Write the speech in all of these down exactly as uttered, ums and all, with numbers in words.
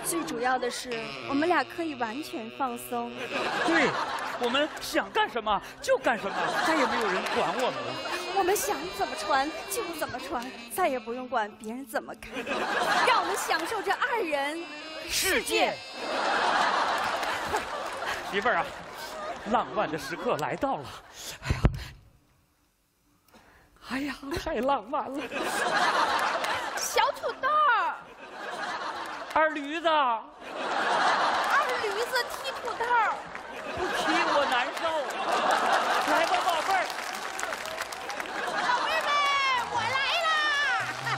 最主要的是，我们俩可以完全放松。 对，我们想干什么就干什么，再也没有人管我们了。 我们想怎么穿就怎么穿，再也不用管别人怎么看，让我们享受这二人世界。 媳妇儿啊，浪漫的时刻来到了。哎呀，哎呀，太浪漫了。 小土豆， 二驴子， 二驴子踢土豆， 不踢我难受。来吧，宝贝儿。 宝贝儿们，我来啦！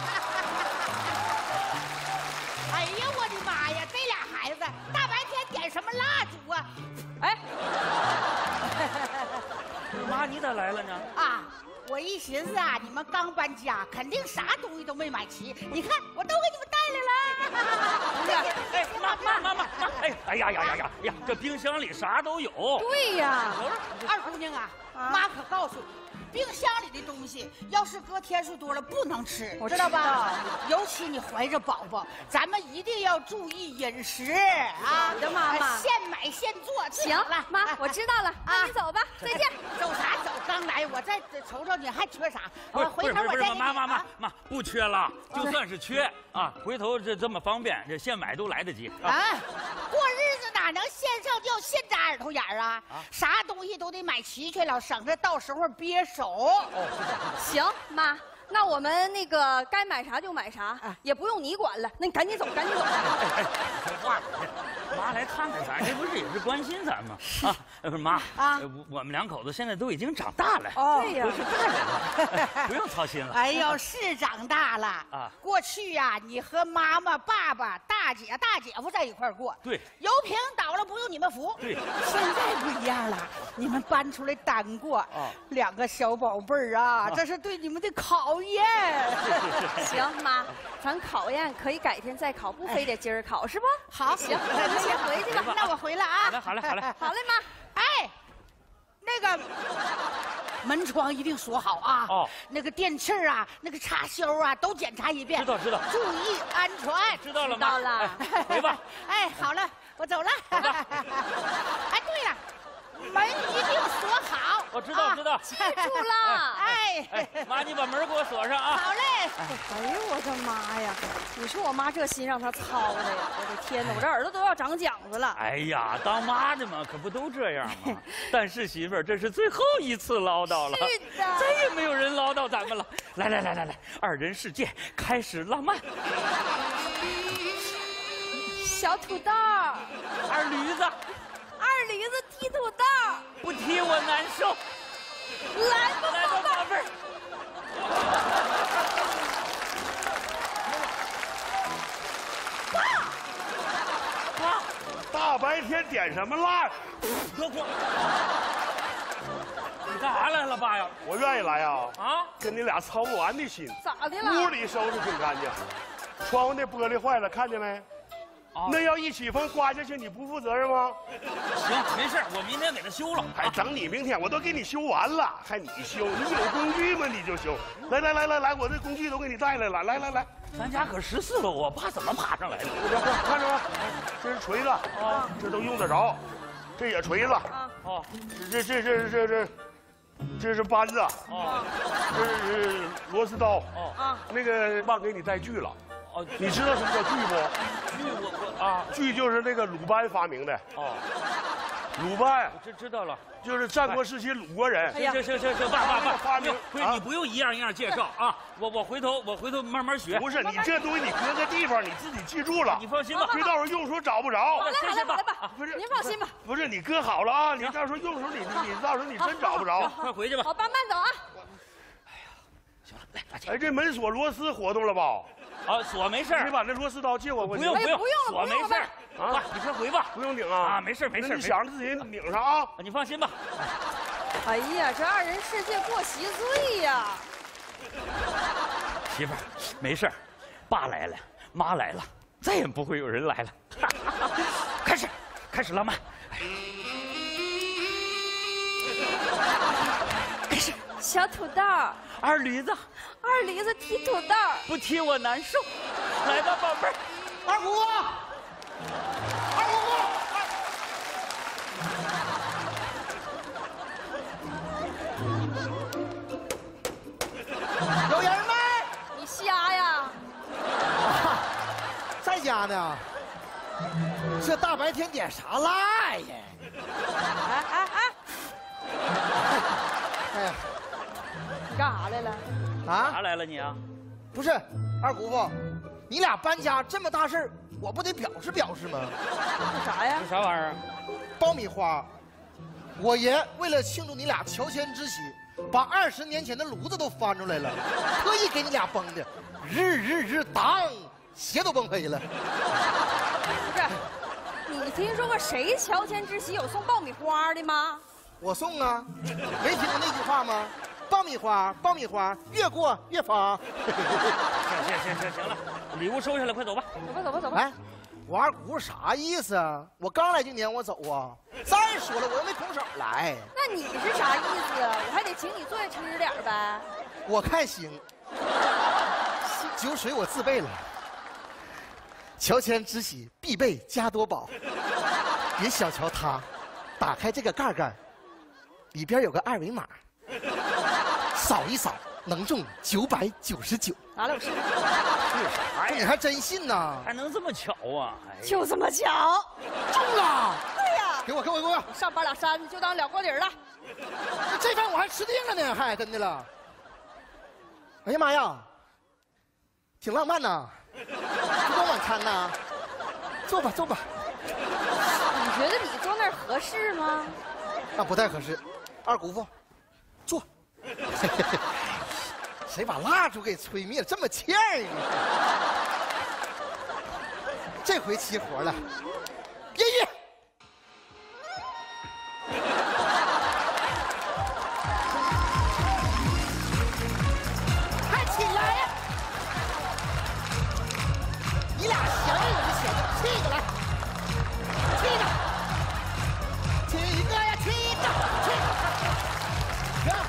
哎呀，我的妈呀，这俩孩子大白天点什么蜡烛啊？哎， 妈，你咋来了呢？ 啊！我一寻思啊，你们刚搬家，肯定啥东西都没买齐。你看，我都给你们带来了。 哎，妈妈妈妈妈，哎哎呀呀呀呀呀！这冰箱里啥都有。 对呀， 二姑娘啊，妈可告诉你，冰箱里的东西要是搁天数多了不能吃， 我知道吧？尤其你怀着宝宝，咱们一定要注意饮食啊！ 好的，妈妈。 现买现做。 行了，妈，我知道了。那你走吧，再见。 走啥走？刚来，我再瞅瞅你还缺啥？ 我回头我再给你。 妈妈妈妈不缺了，就算是缺啊，回头这这么方便，这现买都来得及啊。过日子哪能现上吊现扎耳朵眼儿啊？啥东西都得买齐全了，省着到时候憋手。 哦， 行，妈。那我们那个该买啥就买啥，也不用你管了。那你赶紧走，赶紧走。 哎，说话，妈来看看咱，这不是也是关心咱吗？啊，不是妈啊，我我们两口子现在都已经长大了， 对呀， 都是大人了，不用操心了。 哎呦，是长大了啊！过去呀，你和妈妈、爸爸、大姐、大姐夫在一块儿过， 对， 油瓶倒了不用你们扶， 对。 现在不一样了，你们搬出来单过，啊，两个小宝贝儿啊，这是对你们的考验。 行，妈，咱考验可以改天再考，不非得今儿考，是不？ 好， 行，那先回去吧。 那我回了啊。 好嘞，好嘞，好嘞， 好嘞，妈。 哎，那个门窗一定锁好啊。哦。那个电器啊，那个插销啊，都检查一遍。 知道，知道。 注意安全。 知道了，妈。 知道了。 回吧。 哎，好了，我走了。哎，对了。门一定锁好。 我知道，知道， 记住了。 哎， 妈，你把门给我锁上啊。 好嘞。 哎呦，我的妈呀！你说我妈这心让她操的呀！我的天哪，我这耳朵都要长茧子了。 哎呀，当妈的嘛，可不都这样吗？但是媳妇儿，这是最后一次唠叨了。 是的。 再也没有人唠叨咱们了。来来来来来，二人世界开始浪漫。 小土豆， 二驴子。 二驴子踢土豆， 不踢我难受。 来吧， 来吧，宝贝儿。 爸，爸，大白天点什么蜡？ 哥哥，你干啥来了，爸呀？ 我愿意来啊！ 啊， 跟你俩操不完的心。 咋的了？ 屋里收拾挺干净，窗户那玻璃坏了，看见没？啊、那要一起风刮下去，你不负责任吗？ 行，没事，我明天给他修了。 还等你明天，我都给你修完了，还你修？你有工具吗？你就修。来来来来来，我这工具都给你带来了。来来来， 咱家可十四楼，我爸怎么爬上来的？ 看着吗？这是锤子啊，这都用得着。这也锤子啊，哦，这这这这这这是扳子啊，这是螺丝刀啊。那个忘给你带锯了。哦，你知道什么叫锯不？ 锯我我啊， 锯就是那个鲁班发明的。哦，鲁班， 这知道了， 就是战国时期鲁国人。 行行行行行，爸爸爸， 发明， 不是你不用一样一样介绍啊，我我回头我回头慢慢学。 不是你这东西你搁个地方你自己记住了， 你放心吧， 别到时候用时候找不着。 好嘞好嘞好嘞爸， 不是您放心吧。 不是你搁好了啊，你到时候用时候你你你到时候你真找不着。 快回去吧。 好，爸慢走啊。 哎呀，行了，来，大姐。 哎，这门锁螺丝活动了吧？ 啊，锁没事。 你把那螺丝刀借我， 不用不用， 不用锁没事。啊，你快回吧， 不用拧啊。 啊，没事没事， 你想着自己拧上啊。 你放心吧。 哎呀，这二人世界过稀碎呀！ 媳妇儿，没事，爸来了，妈来了，再也不会有人来了。开始，开始浪漫。开始。 小土豆， 二驴子， 二驴子踢土豆， 不踢我难受。来吧，宝贝儿。 二姑， 二姑父，有人没？ 你瞎呀？ 在家呢。这大白天点啥赖呀？ 哎哎哎！ 哎呀， 你干啥来了？ 啊？ 啥来了你啊？ 不是，二姑父，你俩搬家这么大事儿，我不得表示表示吗？ 这啥呀？ 这啥玩意儿？ 爆米花。我爷为了庆祝你俩乔迁之喜，把二十年前的炉子都翻出来了，特意给你俩崩的，日日日当，鞋都崩飞了。 不是，你听说过谁乔迁之喜有送爆米花的吗？ 我送啊，没听过那句话吗？爆米花，爆米花，越过越芳。 行行行行行了，礼物收下来，快走吧。 走吧走吧走吧。 哎，我二姑啥意思啊？我刚来就撵我走啊！再说了，我又没空手来。 那你是啥意思？我还得请你坐下吃点呗。 我看行。酒水我自备了。乔迁之喜必备加多宝，别小瞧它。打开这个盖盖，里边有个二维码，扫一扫能中九百九十九。 拿来我试试。 是啥呀？ 你还真信呐？ 还能这么巧啊？哎、 就这么巧， 中了！ 对呀， 给我，给我，给我！ 上班俩山子就当了锅底了。 这饭我还吃定了呢，还真的了。哎呀妈呀，挺浪漫呐！烛光晚餐呐，坐吧，坐吧。 你觉得你坐那儿合适吗？ 那不太合适。二姑父，坐。谁把蜡烛给吹灭了？这么欠儿呢？这回齐活了。音乐。快起来呀！你俩闲着有就闲着，气一个来，气一个，气一个呀，气一个，气一个。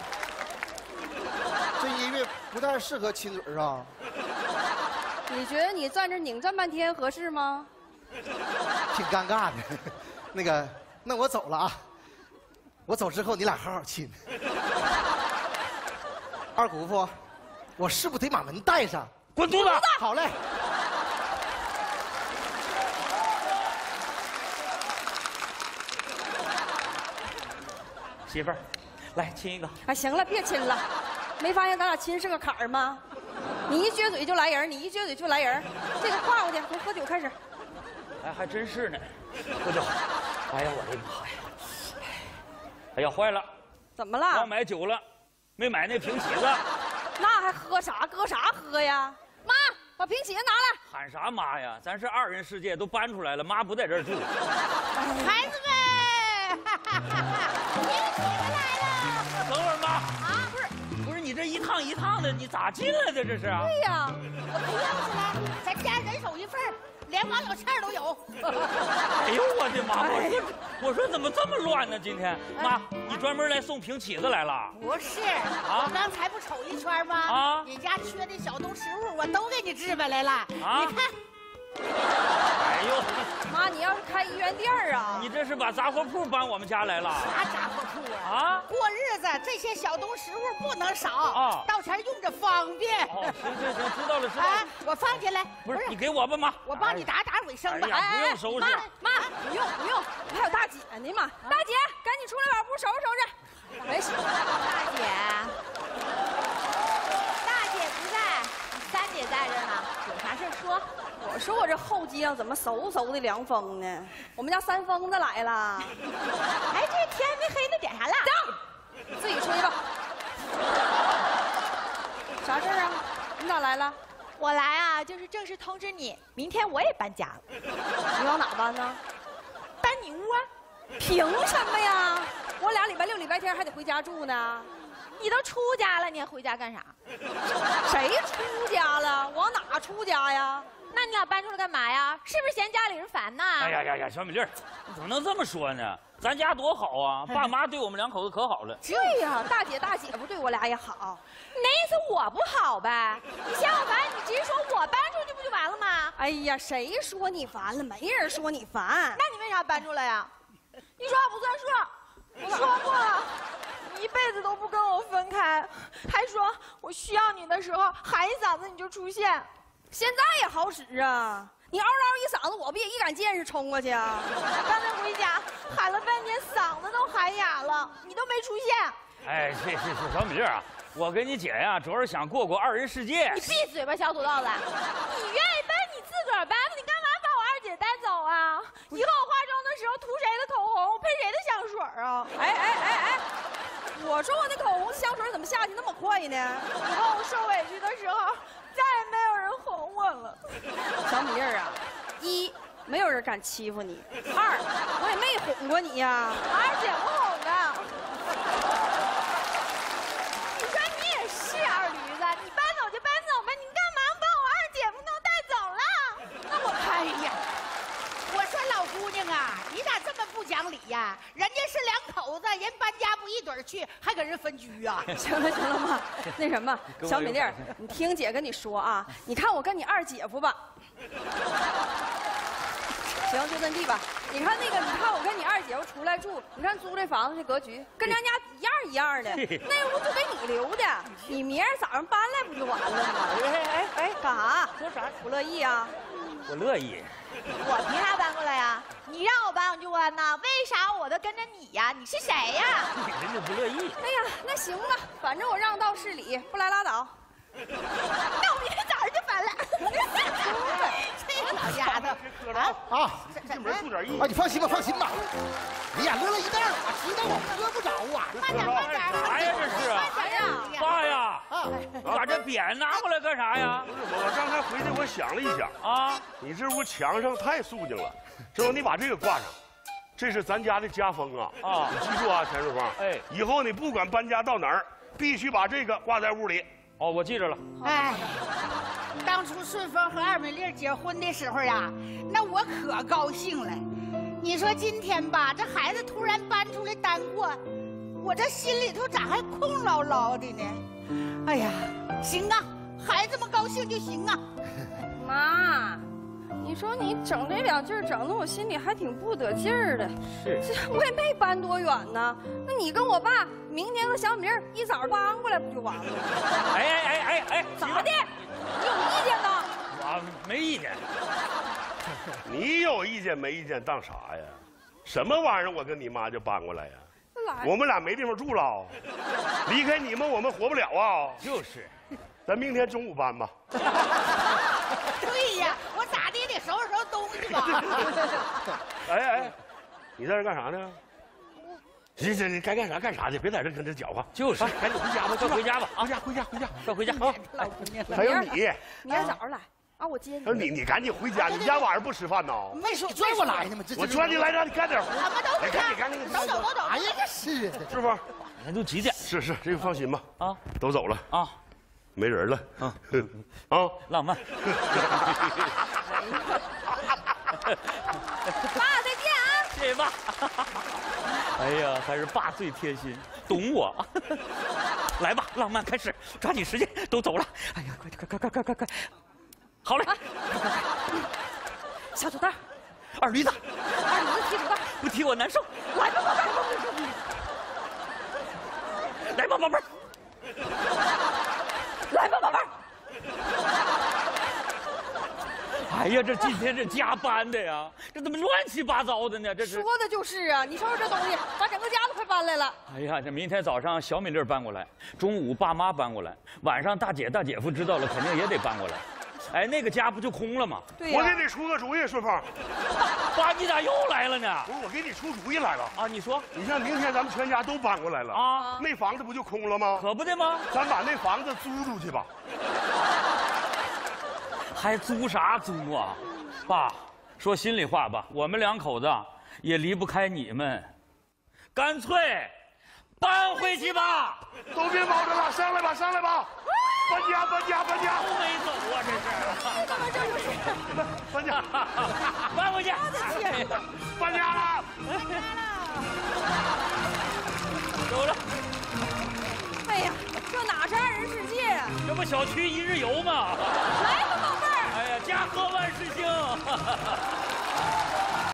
这音乐不太适合亲嘴啊。 你觉得你站这拧这么半天合适吗？ 挺尴尬的。那个，那我走了啊。我走之后你俩好好亲。二姑父，我是不是得把门带上？ 滚犊子！ 好嘞。 媳妇儿，来亲一个。 哎，行了，别亲了。没发现咱俩亲是个坎儿吗？你一撅嘴就来人，你一撅嘴就来人。这个跨过去，从喝酒开始。 哎，还真是呢。喝酒。哎呀，我的妈呀！哎呀，坏了！ 怎么了？ 忘买酒了，没买那瓶起子。 那还喝啥？搁啥喝呀？妈，把瓶起子拿来。 喊啥妈呀？咱是二人世界，都搬出来了，妈不在这儿住。 孩子们，瓶起子来了。 等会儿妈。 啊，不是， 不是你这一趟一趟的，你咋进来的这是？ 对呀， 我陪钥匙了，咱家人手一份儿。连王有菜都有。 哎呦我的妈！我说我说怎么这么乱呢？今天妈，你专门来送瓶起子来了？ 不是，我刚才不瞅一圈吗？啊，你家缺的小东食物我都给你置办来了。啊，你看。 哎呦， 妈，你要是开医院店啊？ 你这是把杂货铺搬我们家来了？ 啥杂货铺啊？ 啊， 过日子这些小东食物不能少啊，到前用着方便。 哦，行行行，知道了知道了。 哎，我放进来。 不是，你给我吧，妈。 我帮你打打卫生吧。 哎呀，不用收拾。 妈妈，不用不用，还有大姐呢嘛。大姐，赶紧出来把屋收拾收拾。哎， 大姐，大姐不在，三姐在这呢，有啥事说。 我说我这后街上怎么嗖嗖的凉风呢？我们家三疯子来了。 哎，这天没黑的点啥蜡？ 自己吹吧。啥事儿啊？你咋来了？ 我来啊，就是正式通知你，明天我也搬家了。 你往哪搬呢？ 搬你屋啊？ 凭什么呀？我俩礼拜六、礼拜天还得回家住呢。 你都出家了，你还回家干啥？ 谁出家了？往哪出家呀？ 那你俩搬出来干嘛呀？是不是嫌家里人烦呢？ 哎呀呀呀，小米粒儿，你怎么能这么说呢？咱家多好啊，爸妈对我们两口子可好了。 对呀，大姐大姐夫对我俩也好。 那意思我不好呗？你嫌我烦，你直接说我搬出去不就完了吗？ 哎呀，谁说你烦了？没人说你烦。 那你为啥搬出来呀？你说话不算数。我说过了，你一辈子都不跟我分开，还说我需要你的时候喊一嗓子你就出现。 现在也好使啊！你嗷嗷一嗓子，我不也一杆箭是冲过去啊？ 我刚才回家喊了半天，嗓子都喊哑了，你都没出现。 哎，这这这小米粒儿啊，我跟你姐呀，主要是想过过二人世界。 你闭嘴吧，小土豆子！你愿意搬你自个儿搬吧，你干嘛把我二姐带走啊？以后我化妆的时候涂谁的口红，喷谁的香水啊？ 哎哎哎哎！我说我那口红香水怎么下去那么快呢？ 以后我受委屈的时候，再也没有人哄我了。 小米粒儿啊，一没有人敢欺负你，二我也没哄过你呀。 我二姐不哄的。你说你也是二驴子，你搬走就搬走吧，你干嘛把我二姐夫都带走了？ 那我哎呀，我说老姑娘啊，你咋这么不讲理呀？人家是两口子，人搬家不一堆儿去，还跟人分居啊？ 行了行了妈，那什么，小米粒儿，你听姐跟你说啊，你看我跟你二姐夫吧。行，就这地吧。你看那个，你看我跟你二姐夫出来住，你看租这房子这格局，跟咱家一样一样的。那屋就给你留的，你明儿早上搬来不就完了吗？哎哎哎，干啥？ 说啥？ 不乐意啊？ 我乐意。 我凭啥搬过来呀？你让我搬我就搬呐，为啥我都跟着你呀？你是谁呀？ 人家不乐意。 哎呀，那行吧，反正我让道是理，不来拉倒。 那我明天早上就搬了。 这个老丫头啊啊！ 进门注点意。 啊，你放心吧，放心吧。哎呀，乐乐一袋儿，我知道我喝不着啊。 慢点慢点。 啥呀这是啊？ 啥呀？ 爸呀，你把这匾拿过来干啥呀？ 不是我刚才回去我想了一想啊， 你这屋墙上太肃静了，之后你把这个挂上，这是咱家的家风啊。啊，你记住啊，钱瑞芳。哎，以后你不管搬家到哪儿，必须把这个挂在屋里。 哦，我记着了。 哎，当初顺丰和二美丽结婚的时候呀，那我可高兴了。你说今天吧，这孩子突然搬出来单过，我这心里头咋还空落落的呢？哎呀，行啊，孩子们高兴就行啊。 妈，你说你整这两句，整的我心里还挺不得劲儿的。是，这我也没搬多远呢。那你跟我爸明天和小米儿一早搬过来不就完了？ 哎哎哎哎哎， 咋的？你有意见呢？ 我没意见。 你有意见没意见当啥呀？什么玩意儿？我跟你妈就搬过来呀？ 来， 我们俩没地方住了，离开你们我们活不了啊！ 就是， 咱明天中午搬吧。 对呀，我咋的也得收拾收拾东西吧。 哎哎，你在这干啥呢？行行行，该干啥干啥去，别在这跟这搅和。 就是， 赶紧回家吧， 快回家吧， 回家回家回家， 快回家啊！ 老姑娘， 还有你， 明儿早上来啊，我接你。 你你赶紧回家，你家晚上不吃饭呢？ 没说拽我来呢吗？这我抓你来让你干点活。 我们都回家， 赶紧赶紧， 走走走走。 哎呀，这是师傅， 人都几点？ 是是，这个放心吧。 啊， 都走了啊， 没人了。啊啊， 浪漫。 爸，再见啊！ 谢谢爸。哎呀，还是爸最贴心，懂我。来吧，浪漫开始，抓紧时间，都走了。哎呀，快快快快快快快！好嘞， 小土豆， 二驴子， 二驴子踢土豆， 不踢我难受。来吧，宝贝儿，来吧，宝贝儿，来吧，宝贝儿。哎呀，这今天这家搬的呀，这怎么乱七八糟的呢？这是说的就是啊！你瞅瞅这东西，把整个家都快搬来了。 哎呀，这明天早上小米粒搬过来，中午爸妈搬过来，晚上大姐大姐夫知道了，肯定也得搬过来。哎，那个家不就空了吗？ 对呀、 我给你出个主意，顺丰。 爸，你咋又来了呢？ 不是，我给你出主意来了啊！你说， 你像明天咱们全家都搬过来了啊， 那房子不就空了吗？ 可不的吗？ 咱把那房子租出去吧。 还租啥租啊？爸，说心里话吧，我们两口子也离不开你们，干脆搬回去吧。 都别忙着了，上来吧，上来吧。搬家，搬家，搬家。 都没走啊，这是。 怎么这么说？ 搬家， 搬回去。 我的天！ 搬家了。 走了。 哎呀，这哪是二人世界啊？ 这不小区一日游吗？ 来吧，宝贝儿。 哎呀，家和万事兴。